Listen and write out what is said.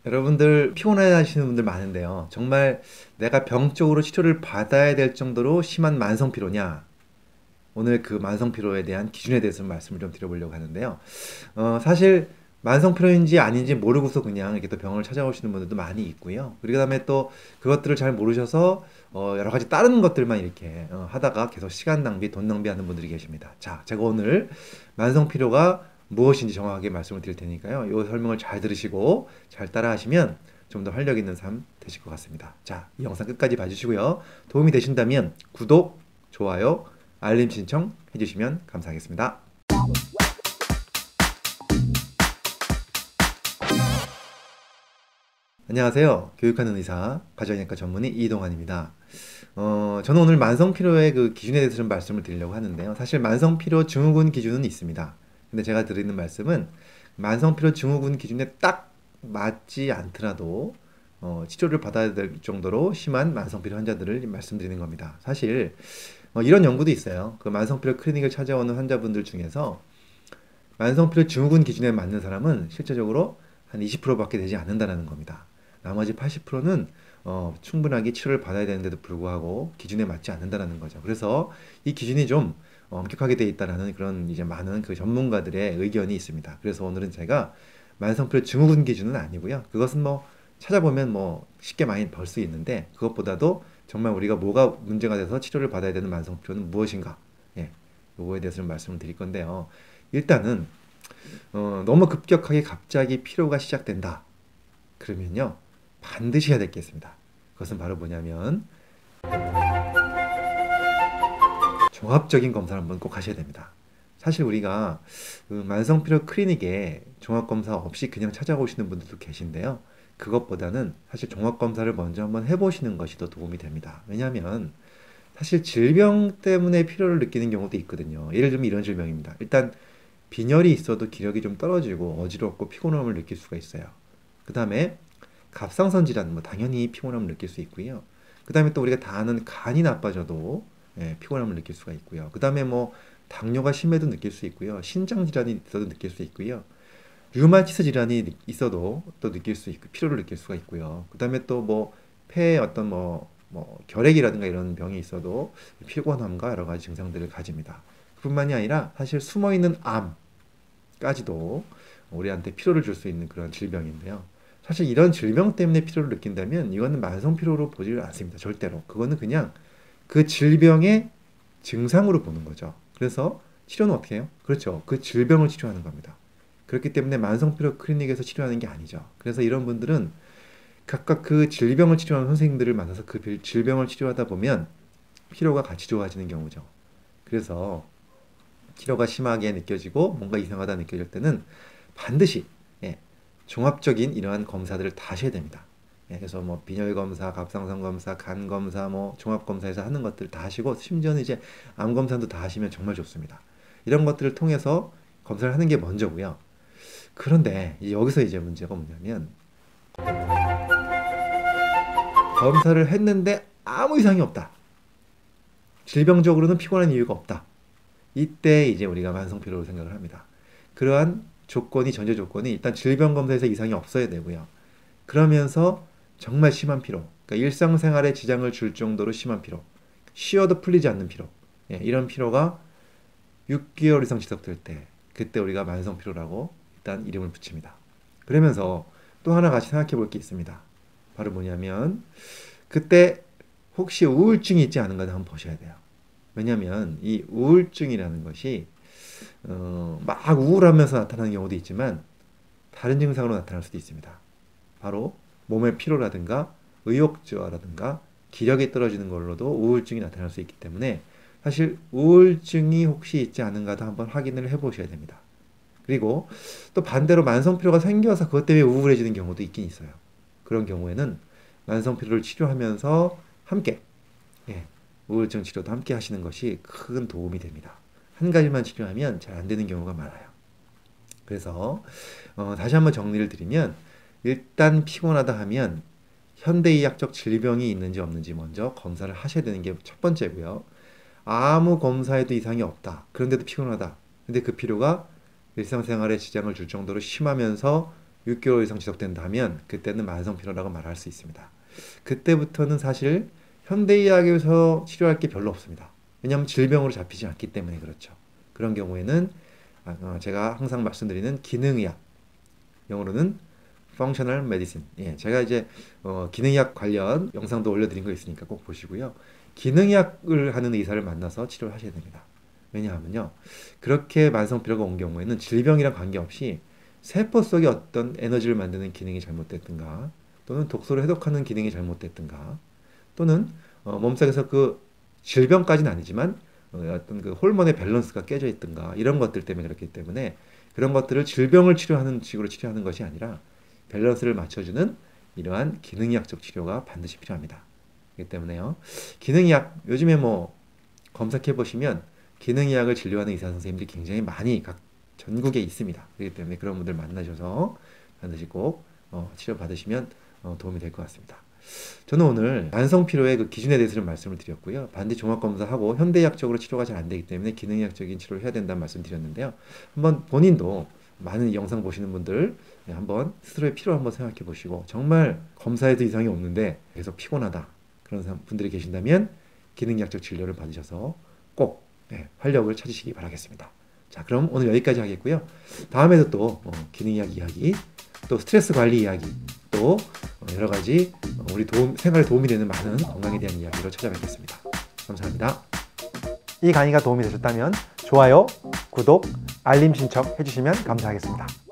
여러분들 피곤해 하시는 분들 많은데요. 정말 내가 병적으로 치료를 받아야 될 정도로 심한 만성 피로냐? 오늘 그 만성 피로에 대한 기준에 대해서 말씀을 좀 드려보려고 하는데요. 사실 만성 피로인지 아닌지 모르고서 그냥 이렇게 또 병을 찾아오시는 분들도 많이 있고요. 그리고 그다음에 또 그것들을 잘 모르셔서 여러 가지 다른 것들만 이렇게 하다가 계속 시간 낭비, 돈 낭비하는 분들이 계십니다. 자, 제가 오늘 만성 피로가 무엇인지 정확하게 말씀을 드릴 테니까요. 이 설명을 잘 들으시고 잘 따라하시면 좀 더 활력 있는 삶 되실 것 같습니다. 자, 이 영상 끝까지 봐주시고요. 도움이 되신다면 구독, 좋아요, 알림 신청 해주시면 감사하겠습니다. 안녕하세요. 교육하는 의사, 가정의학과 전문의 이동환입니다. 저는 오늘 만성피로의 그 기준에 대해서 좀 말씀을 드리려고 하는데요. 사실 만성피로 증후군 기준은 있습니다. 근데 제가 드리는 말씀은 만성피로 증후군 기준에 딱 맞지 않더라도 치료를 받아야 될 정도로 심한 만성피로 환자들을 말씀드리는 겁니다. 사실 이런 연구도 있어요. 그 만성피로 클리닉을 찾아오는 환자분들 중에서 만성피로 증후군 기준에 맞는 사람은 실제적으로 한 20%밖에 되지 않는다는 겁니다. 나머지 80%는 충분하게 치료를 받아야 되는데도 불구하고 기준에 맞지 않는다는 거죠. 그래서 이 기준이 좀 엄격하게 돼 있다라는 그런 이제 많은 그 전문가들의 의견이 있습니다. 그래서 오늘은 제가 만성피로 증후군 기준은 아니고요. 그것은 뭐 찾아보면 뭐 쉽게 많이 벌 수 있는데 그것보다도 정말 우리가 뭐가 문제가 돼서 치료를 받아야 되는 만성피로는 무엇인가? 예, 요거에 대해서 좀 말씀을 드릴 건데요. 일단은 너무 급격하게 갑자기 피로가 시작된다. 그러면요, 반드시 해야 될 게 있습니다. 그것은 바로 뭐냐면 종합적인 검사를 한번 꼭 하셔야 됩니다. 사실 우리가 그 만성피로 클리닉에 종합검사 없이 그냥 찾아오시는 분들도 계신데요. 그것보다는 사실 종합검사를 먼저 한번 해보시는 것이 더 도움이 됩니다. 왜냐하면 사실 질병 때문에 피로를 느끼는 경우도 있거든요. 예를 들면 이런 질병입니다. 일단 빈혈이 있어도 기력이 좀 떨어지고 어지럽고 피곤함을 느낄 수가 있어요. 그 다음에 갑상선 질환, 뭐 당연히 피곤함을 느낄 수 있고요. 그 다음에 또 우리가 다 아는 간이 나빠져도 피곤함을 느낄 수가 있고요. 그 다음에 뭐 당뇨가 심해도 느낄 수 있고요. 신장 질환이 있어도 느낄 수 있고요. 류마티스 질환이 있어도 또 느낄 수 있고 피로를 느낄 수가 있고요. 그 다음에 또 뭐 폐에 어떤 뭐 결핵이라든가 이런 병이 있어도 피곤함과 여러 가지 증상들을 가집니다. 그뿐만이 아니라 사실 숨어있는 암까지도 우리한테 피로를 줄 수 있는 그런 질병인데요. 사실 이런 질병 때문에 피로를 느낀다면 이거는 만성 피로로 보지 않습니다. 절대로. 그거는 그냥 그 질병의 증상으로 보는 거죠. 그래서 치료는 어떻게 해요? 그렇죠. 그 질병을 치료하는 겁니다. 그렇기 때문에 만성피로 클리닉에서 치료하는 게 아니죠. 그래서 이런 분들은 각각 그 질병을 치료하는 선생님들을 만나서 그 질병을 치료하다 보면 피로가 같이 좋아지는 경우죠. 그래서 피로가 심하게 느껴지고 뭔가 이상하다 느껴질 때는 반드시 예, 종합적인 이러한 검사들을 다 하셔야 됩니다. 예, 그래서 뭐 빈혈 검사, 갑상선 검사, 간 검사, 뭐 종합 검사에서 하는 것들 다 하시고 심지어는 이제 암 검사도 다 하시면 정말 좋습니다. 이런 것들을 통해서 검사를 하는 게 먼저고요. 그런데 여기서 이제 문제가 뭐냐면 검사를 했는데 아무 이상이 없다. 질병적으로는 피곤한 이유가 없다. 이때 이제 우리가 만성 피로를 생각을 합니다. 그러한 조건이 전제 조건이 일단 질병 검사에서 이상이 없어야 되고요. 그러면서 정말 심한 피로, 그러니까 일상생활에 지장을 줄 정도로 심한 피로, 쉬어도 풀리지 않는 피로, 예, 이런 피로가 6개월 이상 지속될 때, 그때 우리가 만성 피로라고 일단 이름을 붙입니다. 그러면서 또 하나 같이 생각해 볼 게 있습니다. 바로 뭐냐면 그때 혹시 우울증이 있지 않은가 한번 보셔야 돼요. 왜냐하면 이 우울증이라는 것이 막 우울하면서 나타나는 경우도 있지만 다른 증상으로 나타날 수도 있습니다. 바로 몸의 피로라든가 의욕저하라든가 기력이 떨어지는 걸로도 우울증이 나타날 수 있기 때문에 사실 우울증이 혹시 있지 않은가도 한번 확인을 해 보셔야 됩니다. 그리고 또 반대로 만성피로가 생겨서 그것 때문에 우울해지는 경우도 있긴 있어요. 그런 경우에는 만성피로를 치료하면서 함께 예, 우울증 치료도 함께 하시는 것이 큰 도움이 됩니다. 한 가지만 치료하면 잘 안 되는 경우가 많아요. 그래서 다시 한번 정리를 드리면 일단 피곤하다 하면 현대의학적 질병이 있는지 없는지 먼저 검사를 하셔야 되는 게 첫 번째고요. 아무 검사에도 이상이 없다. 그런데도 피곤하다. 근데 그 피로가 일상생활에 지장을 줄 정도로 심하면서 6개월 이상 지속된다면 그때는 만성피로라고 말할 수 있습니다. 그때부터는 사실 현대의학에서 치료할 게 별로 없습니다. 왜냐하면 질병으로 잡히지 않기 때문에 그렇죠. 그런 경우에는 제가 항상 말씀드리는 기능의학, 영어로는 Functional Medicine. 예, 제가 이제 기능의학 관련 영상도 올려드린 거 있으니까 꼭 보시고요. 기능의학을 하는 의사를 만나서 치료를 하셔야 됩니다. 왜냐하면요, 그렇게 만성피로가 온 경우에는 질병이랑 관계없이 세포 속에 어떤 에너지를 만드는 기능이 잘못됐든가, 또는 독소를 해독하는 기능이 잘못됐든가, 또는 몸속에서 그 질병까지는 아니지만 어떤 그 호르몬의 밸런스가 깨져 있든가 이런 것들 때문에 그렇기 때문에 그런 것들을 질병을 치료하는 식으로 치료하는 것이 아니라 밸런스를 맞춰주는 이러한 기능의학적 치료가 반드시 필요합니다. 그렇기 때문에요, 기능의학 요즘에 뭐 검색해 보시면 기능의학을 진료하는 의사 선생님들이 굉장히 많이 각 전국에 있습니다. 그렇기 때문에 그런 분들 만나셔서 반드시 꼭 치료 받으시면 도움이 될 것 같습니다. 저는 오늘 만성피로의 그 기준에 대해서 좀 말씀을 드렸고요. 반드시 종합검사하고 현대의학적으로 치료가 잘 안 되기 때문에 기능의학적인 치료를 해야 된다는 말씀 드렸는데요. 한번 본인도 많은 영상 보시는 분들 한번 스스로의 피로 한번 생각해 보시고, 정말 검사에도 이상이 없는데 계속 피곤하다 그런 분들이 계신다면 기능의학적 진료를 받으셔서 꼭 활력을 찾으시기 바라겠습니다. 자, 그럼 오늘 여기까지 하겠고요. 다음에도 또 기능의학 이야기, 또 스트레스 관리 이야기, 또 여러 가지 우리 생활에 도움이 되는 많은 건강에 대한 이야기로 찾아뵙겠습니다. 감사합니다. 이 강의가 도움이 되셨다면 좋아요, 구독, 알림 신청 해주시면 감사하겠습니다.